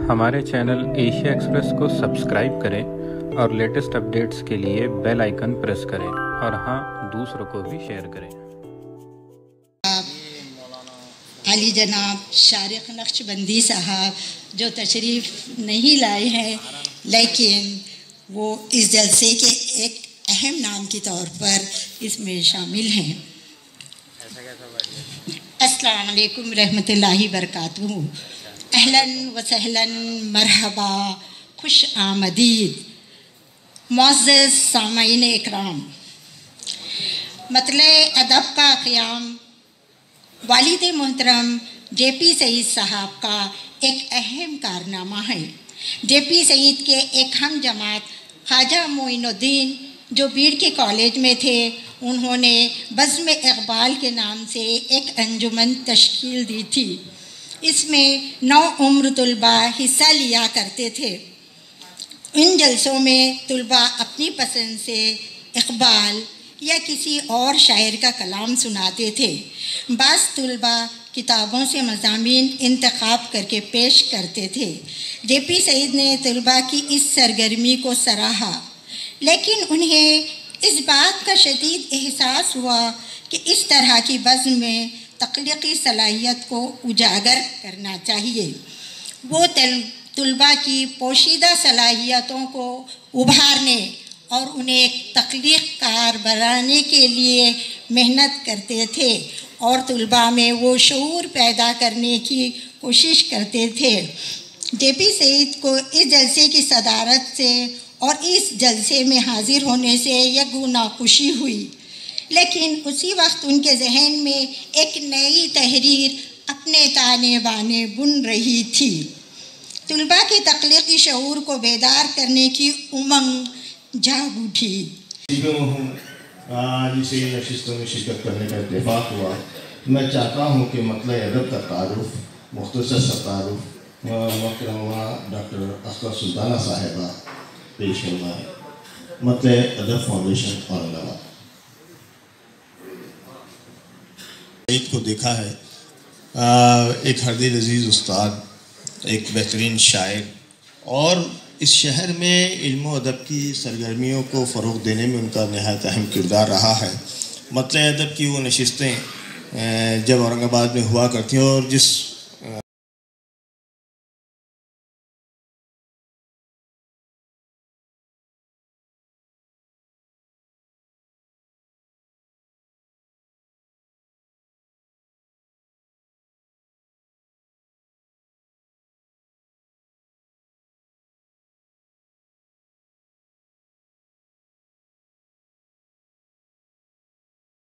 ہمارے channel Asia Express کو subscribe کریں اور لیٹسٹ اپڈیٹس کے لیے بیل آئیکن پریس کریں اور ہاں دوسروں کو بھی شیئر کریں۔ علی جناب شارق نقشبندی صاحب جو تشریف نہیں لائے ہیں لیکن وہ اس جلسے کے ایک اہم نام کے طور پر اس میں شامل ہیں۔ السلام علیکم رحمۃ اللہ وبرکاتہ۔ اہلاً و سہلاً، مرحبا، خوش آمدید معزز سامعین اکرام۔ مطلع ادب کا قیام والد محترم جے پی سعید صاحب کا ایک اہم کارنامہ ہے۔ جے پی سعید کے ایک ہم جماعت خواجہ معین الدین جو بیڑ کے کالج میں تھے، انہوں نے بزم اقبال کے نام سے ایک انجمن تشکیل دی تھی۔ اس میں 9 عمر طلباء حصہ لیا کرتے تھے۔ ان جلسوں میں طلباء اپنی پسند سے اقبال یا کسی اور شاعر کا کلام سناتے تھے۔ بعض طلباء کتابوں سے مضامین انتخاب کر کے پیش کرتے تھے۔ جے پی سعید نے طلباء کی اس سرگرمی کو سراہا، لیکن انہیں اس بات کا شدید احساس ہوا کہ اس طرح کی بزم میں تخلیقی صلاحیت کو اجاگر کرنا چاہیے۔ وہ طلباء کی پوشیدہ صلاحیتوں کو ابھارنے اور انہیں ایک تخلیق کار بنانے کے لیے محنت کرتے تھے اور طلباء میں وہ شعور پیدا کرنے کی کوشش کرتے تھے۔ جے پی سعید کو اس جلسے کی صدارت سے اور اس جلسے میں حاضر ہونے سے یکگنا خوشی ہوئی، لیکن اسی وقت ان کے ذہن میں ایک نئی تحریر اپنے تانے بانے بن رہی تھی۔ طلباء کے تخلیقی شعور کو بیدار کرنے کی امنگ جاگ اٹھی۔ آج اسی نشستوں میں شرکت کرنے کا اتفاق ہوا۔ میں چاہتا ہوں کہ مطلع ادب کا تعارف، مختصر سا تعارف محترمہ ڈاکٹر اختر سلطانہ صاحبہ پیش کروائیں۔ مطلع ادب فاؤنڈیشن اورنگ آباد۔ سعید کو دیکھا ہے ایک ہر دل عزیز استاد، ایک بہترین شاعر، اور اس شہر میں علم و ادب کی سرگرمیوں کو فروغ دینے میں ان کا نہایت اہم کردار رہا ہے۔ مطلع ادب کی وہ نشستیں جب اورنگ آباد میں ہوا کرتی ہیں اور جس